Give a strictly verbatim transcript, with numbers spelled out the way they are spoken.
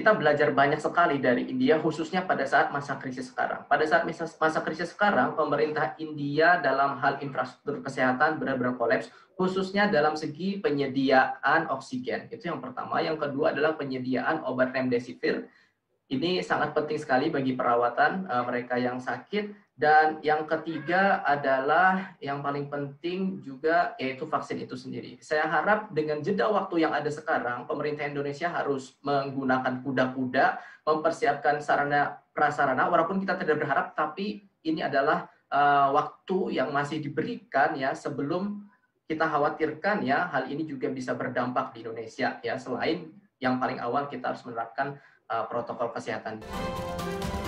kita belajar banyak sekali dari India, khususnya pada saat masa krisis sekarang. Pada saat masa, masa krisis sekarang, pemerintah India dalam hal infrastruktur kesehatan benar-benar kolaps, khususnya dalam segi penyediaan oksigen. Itu yang pertama. Yang kedua adalah penyediaan obat remdesivir. Ini sangat penting sekali bagi perawatan uh, mereka yang sakit. Dan yang ketiga adalah yang paling penting juga yaitu vaksin itu sendiri. Saya harap dengan jeda waktu yang ada sekarang, pemerintah Indonesia harus menggunakan kuda-kuda, mempersiapkan sarana prasarana, walaupun kita tidak berharap, tapi ini adalah uh, waktu yang masih diberikan ya sebelum kita khawatirkan ya hal ini juga bisa berdampak di Indonesia ya. Selain yang paling awal kita harus menerapkan uh, protokol kesehatan.